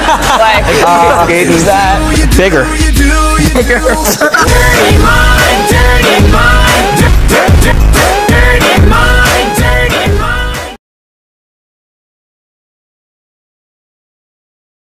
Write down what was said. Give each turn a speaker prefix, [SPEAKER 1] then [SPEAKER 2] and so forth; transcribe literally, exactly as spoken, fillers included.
[SPEAKER 1] Like,
[SPEAKER 2] Uh,
[SPEAKER 1] who's that?
[SPEAKER 2] bigger.
[SPEAKER 1] Bigger.
[SPEAKER 3] Dirty mind, dirty mind.